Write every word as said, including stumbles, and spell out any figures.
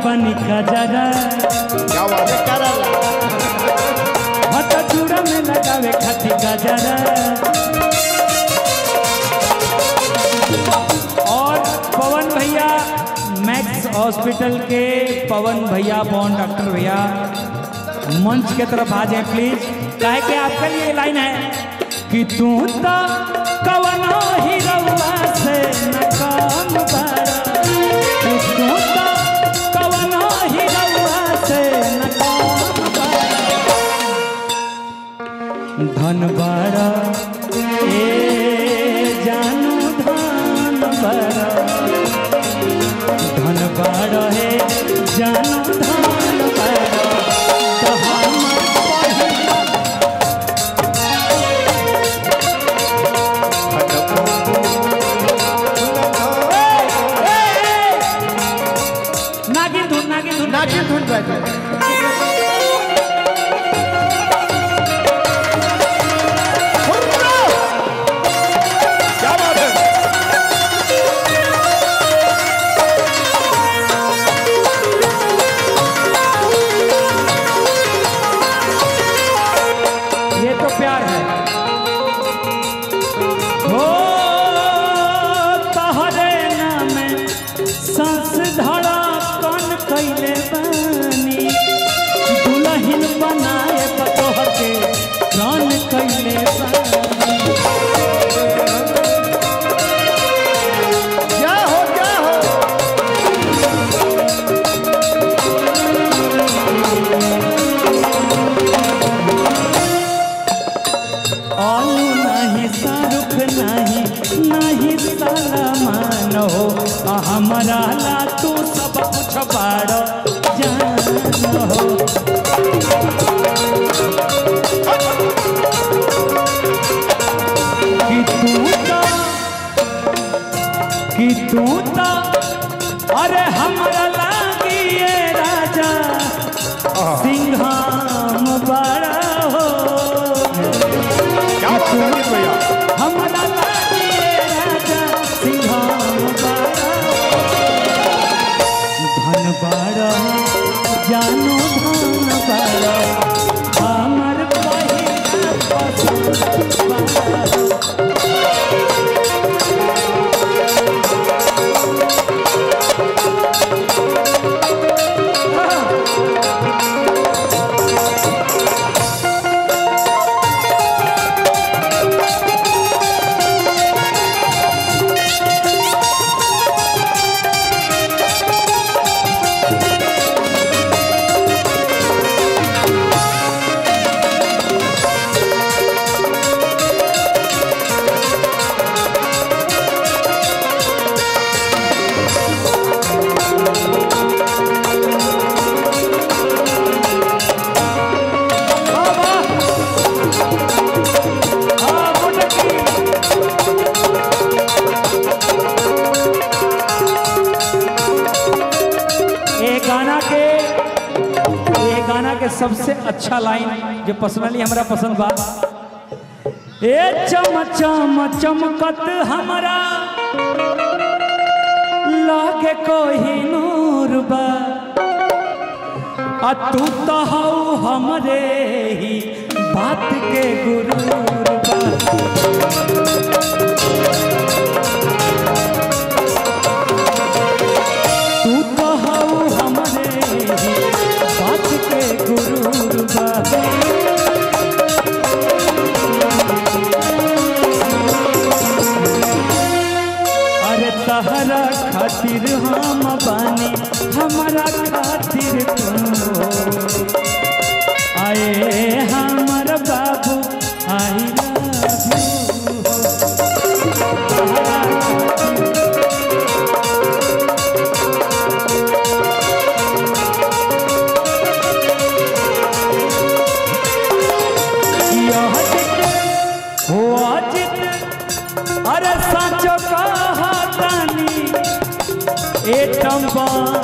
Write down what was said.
बनी का जरा क्या बात है करला हटा चूड़ा में लगावे खाती का जरा। और पवन भैया मैक्स हॉस्पिटल के पवन भैया पवन डॉक्टर भैया मंच के तरफ आ जाए प्लीज। काहे कि आपके लिए लाइन है कि तू तो कवनो ही रउआ से न काम बारा, तू तो कवनो ही रउआ से न काम बारा। धन बारा ए जानू धन बारा, धन बारा है जानू धन बारा। तो नागिन धुन नागिन धुन नागिन धुन बजे हमारा ला तू सब कुछ बाड़ो जान हो। कि तू तो कि तू तो अरे हमारा लागी ये राजा सिंघाम बाड़ा हो। क्या बात है भैया हमारा लागी ये राजा सिंघाम बाड़ा, धन बाड़ा जानो धन बाड़ा हमर पहिला पसंद बाड़ा। सबसे अच्छा लाइन जो पर्सनली हमारा पसंद बा, ए चम चम चमकत हमारा लागे कोई नूर बा, आ तू तो हऊ हमरे ही बात के गुरूर बा। तू तो हऊ हमरे ही बात के गुरूर बा। अरे तहरा खातिर हम बानी हमारा खातिर तू आए हमर बाबू आई अरे साचो कहा तानी ए टंबा